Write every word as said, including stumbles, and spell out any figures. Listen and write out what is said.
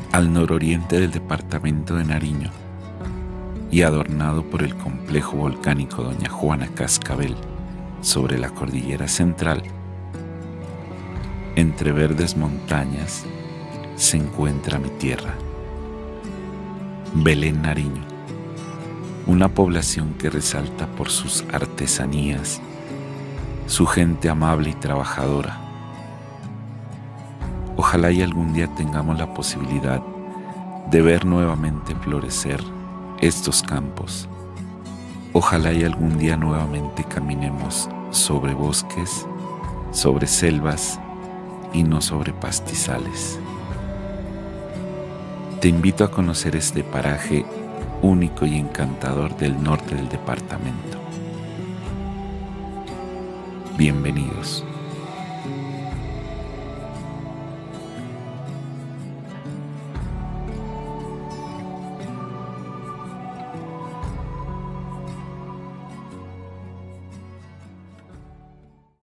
al nororiente del departamento de Nariño y adornado por el complejo volcánico Doña Juana Cascabel sobre la cordillera central, entre verdes montañas se encuentra mi tierra, Belén Nariño, una población que resalta por sus artesanías, su gente amable y trabajadora. Ojalá y algún día tengamos la posibilidad de ver nuevamente florecer estos campos. Ojalá y algún día nuevamente caminemos sobre bosques, sobre selvas y no sobre pastizales. Te invito a conocer este paraje único y encantador del norte del departamento. Bienvenidos.